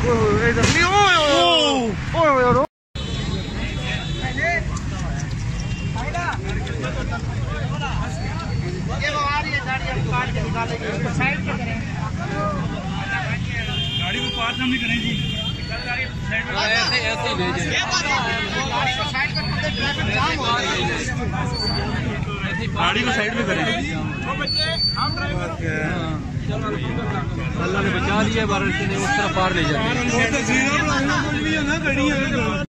गाड़ी को पार नहीं करें जी, ऐसे ऐसे ही गाड़ी को साइड में करें। अल्लाह ने बचा लिया, बारिश ने उस तरफ पार ले जाए।